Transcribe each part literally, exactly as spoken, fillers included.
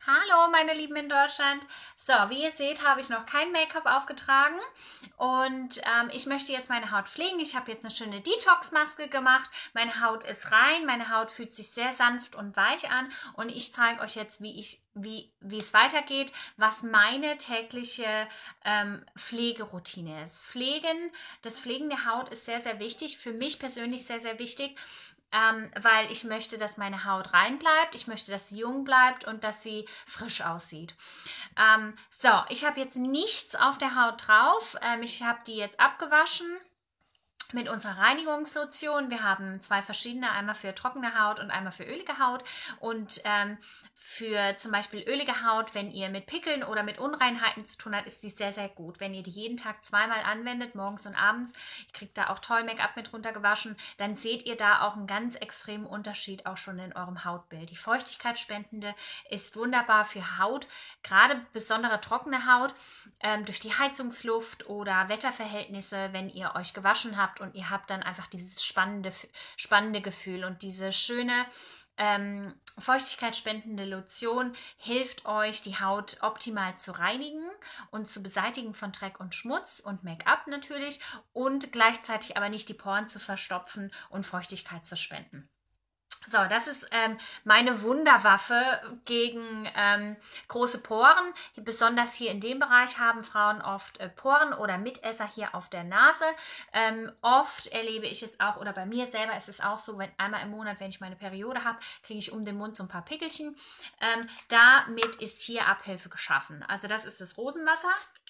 Hallo meine Lieben in Deutschland. So, wie ihr seht, habe ich noch kein Make-up aufgetragen und ähm, ich möchte jetzt meine Haut pflegen. Ich habe jetzt eine schöne Detox-Maske gemacht. Meine Haut ist rein, meine Haut fühlt sich sehr sanft und weich an und ich zeige euch jetzt, wie ich, wie, wie es weitergeht, was meine tägliche ähm, Pflegeroutine ist. Pflegen, das Pflegen der Haut ist sehr, sehr wichtig, für mich persönlich sehr, sehr wichtig. Ähm, weil ich möchte, dass meine Haut rein bleibt, ich möchte, dass sie jung bleibt und dass sie frisch aussieht. Ähm, so, ich habe jetzt nichts auf der Haut drauf. Ähm, ich habe die jetzt abgewaschen mit unserer Reinigungslotion. Wir haben zwei verschiedene, einmal für trockene Haut und einmal für ölige Haut. Und ähm, für zum Beispiel ölige Haut, wenn ihr mit Pickeln oder mit Unreinheiten zu tun habt, ist die sehr, sehr gut. Wenn ihr die jeden Tag zweimal anwendet, morgens und abends, ihr kriegt da auch toll Make-up mit runtergewaschen, dann seht ihr da auch einen ganz extremen Unterschied auch schon in eurem Hautbild. Die Feuchtigkeitsspendende ist wunderbar für Haut, gerade besondere trockene Haut, ähm, durch die Heizungsluft oder Wetterverhältnisse, wenn ihr euch gewaschen habt und ihr habt dann einfach dieses spannende, spannende Gefühl und diese schöne ähm, feuchtigkeitsspendende Lotion hilft euch, die Haut optimal zu reinigen und zu beseitigen von Dreck und Schmutz und Make-up natürlich und gleichzeitig aber nicht die Poren zu verstopfen und Feuchtigkeit zu spenden. So, das ist ähm, meine Wunderwaffe gegen ähm, große Poren. Besonders hier in dem Bereich haben Frauen oft äh, Poren oder Mitesser hier auf der Nase. Ähm, oft erlebe ich es auch, oder bei mir selber ist es auch so, wenn einmal im Monat, wenn ich meine Periode habe, kriege ich um den Mund so ein paar Pickelchen. Ähm, damit ist hier Abhilfe geschaffen. Also das ist das Rosenwasser.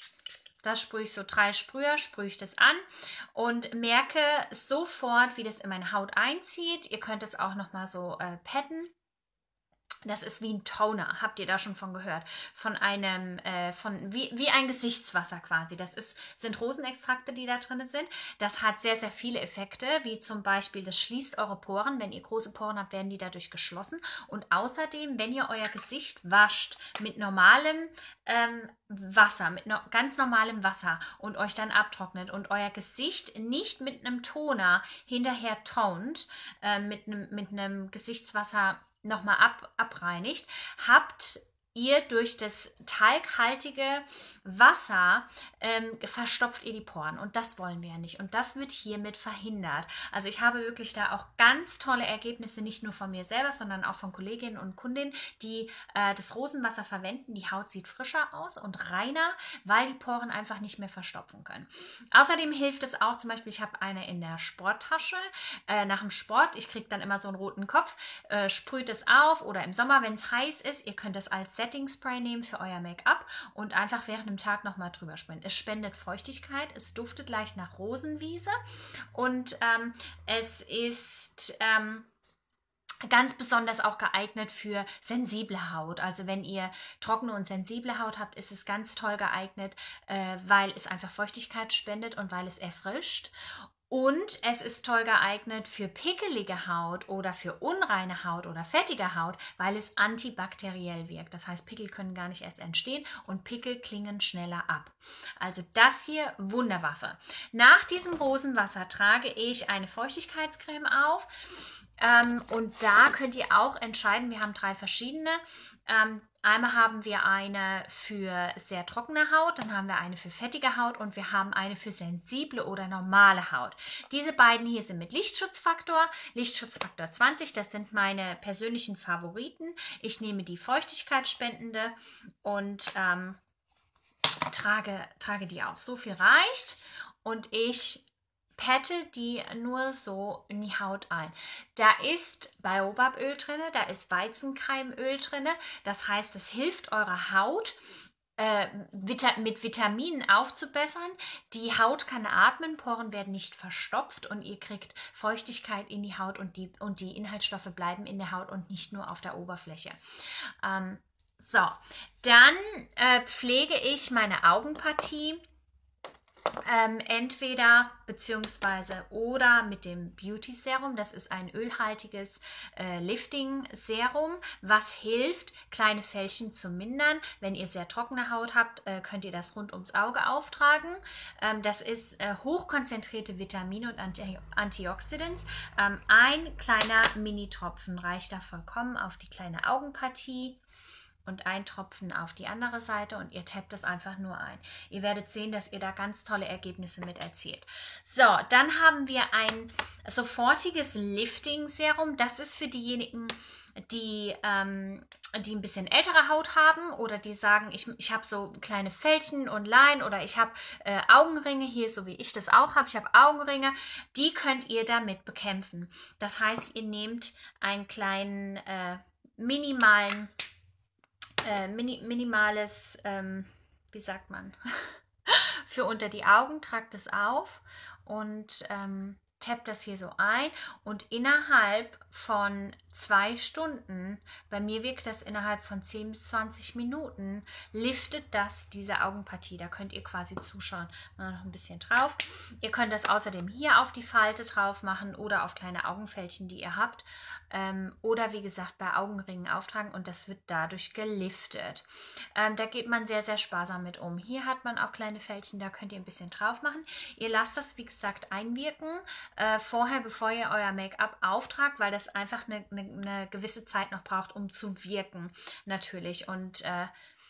Das sprühe ich so drei Sprüher, sprühe ich das an und merke sofort, wie das in meine Haut einzieht. Ihr könnt es auch nochmal so äh, patten. Das ist wie ein Toner, habt ihr da schon von gehört? Von einem, äh, von, wie, wie ein Gesichtswasser quasi. Das ist, sind Rosenextrakte, die da drin sind. Das hat sehr, sehr viele Effekte, wie zum Beispiel, das schließt eure Poren. Wenn ihr große Poren habt, werden die dadurch geschlossen. Und außerdem, wenn ihr euer Gesicht wascht mit normalem ähm, Wasser, mit no ganz normalem Wasser und euch dann abtrocknet und euer Gesicht nicht mit einem Toner hinterher tont, äh, mit einem mit einem Gesichtswasser nochmal ab, abreinigt, habt ihr durch das talghaltige Wasser ähm, verstopft ihr die Poren und das wollen wir ja nicht und das wird hiermit verhindert. Also ich habe wirklich da auch ganz tolle Ergebnisse, nicht nur von mir selber, sondern auch von Kolleginnen und Kundinnen, die äh, das Rosenwasser verwenden. Die Haut sieht frischer aus und reiner, weil die Poren einfach nicht mehr verstopfen können. Außerdem hilft es auch, zum Beispiel, ich habe eine in der Sporttasche, äh, nach dem Sport, ich kriege dann immer so einen roten Kopf, äh, sprüht es auf oder im Sommer, wenn es heiß ist, ihr könnt es als Setting Spray nehmen für euer Make-up und einfach während dem Tag nochmal drüber sprühen. Es spendet Feuchtigkeit, es duftet leicht nach Rosenwiese und ähm, es ist ähm, ganz besonders auch geeignet für sensible Haut. Also wenn ihr trockene und sensible Haut habt, ist es ganz toll geeignet, äh, weil es einfach Feuchtigkeit spendet und weil es erfrischt. Und es ist toll geeignet für pickelige Haut oder für unreine Haut oder fettige Haut, weil es antibakteriell wirkt. Das heißt, Pickel können gar nicht erst entstehen und Pickel klingen schneller ab. Also das hier, Wunderwaffe. Nach diesem Rosenwasser trage ich eine Feuchtigkeitscreme auf. Ähm, und da könnt ihr auch entscheiden, wir haben drei verschiedene. Ähm, einmal haben wir eine für sehr trockene Haut, dann haben wir eine für fettige Haut und wir haben eine für sensible oder normale Haut. Diese beiden hier sind mit Lichtschutzfaktor, Lichtschutzfaktor zwanzig, das sind meine persönlichen Favoriten. Ich nehme die feuchtigkeitsspendende und ähm, trage, trage die auf. So viel reicht und ich pette die nur so in die Haut ein. Da ist Baobaböl drin, da ist Weizenkeimöl drin. Das heißt, es hilft eurer Haut, äh, mit Vitaminen aufzubessern. Die Haut kann atmen, Poren werden nicht verstopft und ihr kriegt Feuchtigkeit in die Haut und die, und die Inhaltsstoffe bleiben in der Haut und nicht nur auf der Oberfläche. Ähm, so, dann äh, pflege ich meine Augenpartie. Ähm, entweder beziehungsweise oder mit dem Beauty Serum. Das ist ein ölhaltiges äh, Lifting Serum, was hilft, kleine Fältchen zu mindern. Wenn ihr sehr trockene Haut habt, äh, könnt ihr das rund ums Auge auftragen. Ähm, das ist äh, hochkonzentrierte Vitamine und Anti Antioxidants. Ähm, ein kleiner Mini-Tropfen reicht da vollkommen auf die kleine Augenpartie. und ein Tropfen auf die andere Seite und ihr tappt das einfach nur ein. Ihr werdet sehen, dass ihr da ganz tolle Ergebnisse mit erzielt. So, dann haben wir ein sofortiges Lifting-Serum. Das ist für diejenigen, die, ähm, die ein bisschen ältere Haut haben oder die sagen, ich, ich habe so kleine Fältchen und Leinen oder ich habe äh, Augenringe hier, so wie ich das auch habe. Ich habe Augenringe. Die könnt ihr damit bekämpfen. Das heißt, ihr nehmt einen kleinen äh, minimalen Äh, mini, minimales, ähm, wie sagt man, für unter die Augen, tragt es auf und ähm, tappt das hier so ein und innerhalb von zwei Stunden, bei mir wirkt das innerhalb von zehn bis zwanzig Minuten, liftet das diese Augenpartie. Da könnt ihr quasi zuschauen. Mal noch ein bisschen drauf. Ihr könnt das außerdem hier auf die Falte drauf machen oder auf kleine Augenfältchen, die ihr habt. Ähm, oder wie gesagt bei Augenringen auftragen und das wird dadurch geliftet. Ähm, da geht man sehr, sehr sparsam mit um. Hier hat man auch kleine Fältchen, da könnt ihr ein bisschen drauf machen. Ihr lasst das, wie gesagt, einwirken äh, vorher, bevor ihr euer Make-up auftragt, weil das einfach eine, eine, eine gewisse Zeit noch braucht, um zu wirken, natürlich. Und äh,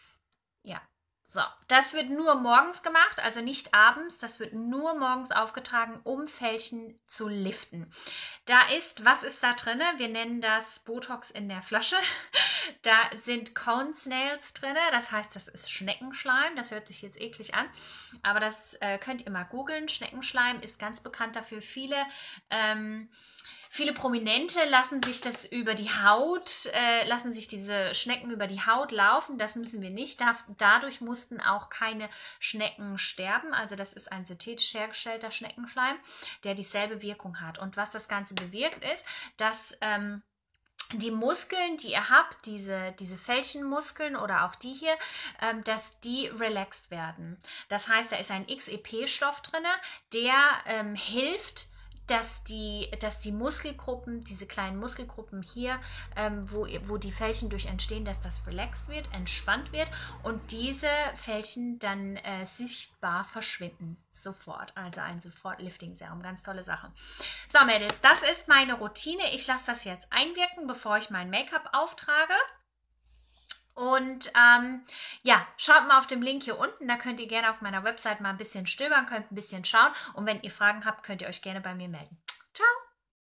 ja, so, das wird nur morgens gemacht, also nicht abends. Das wird nur morgens aufgetragen, um Fältchen zu liften. Da ist, was ist da drin? Wir nennen das Botox in der Flasche. Da sind Cone Snails drin, das heißt, das ist Schneckenschleim. Das hört sich jetzt eklig an, aber das äh, könnt ihr mal googeln. Schneckenschleim ist ganz bekannt dafür. Viele ähm, Viele Prominente lassen sich das über die Haut, äh, lassen sich diese Schnecken über die Haut laufen. Das müssen wir nicht. Da, dadurch mussten auch keine Schnecken sterben. Also das ist ein synthetisch hergestellter Schneckenschleim, der dieselbe Wirkung hat. Und was das Ganze bewirkt ist, dass ähm, die Muskeln, die ihr habt, diese, diese Fältchenmuskeln oder auch die hier, ähm, dass die relaxed werden. Das heißt, da ist ein X E P-Stoff drin, der ähm, hilft, dass die, dass die Muskelgruppen, diese kleinen Muskelgruppen hier, ähm, wo, wo die Fältchen durch entstehen, dass das relaxed wird, entspannt wird und diese Fältchen dann äh, sichtbar verschwinden. Sofort. Also ein Sofort-Lifting-Serum. Ganz tolle Sache. So, Mädels, das ist meine Routine. Ich lasse das jetzt einwirken, bevor ich mein Make-up auftrage. Und ähm, ja, schaut mal auf dem Link hier unten, da könnt ihr gerne auf meiner Website mal ein bisschen stöbern, könnt ein bisschen schauen und wenn ihr Fragen habt, könnt ihr euch gerne bei mir melden.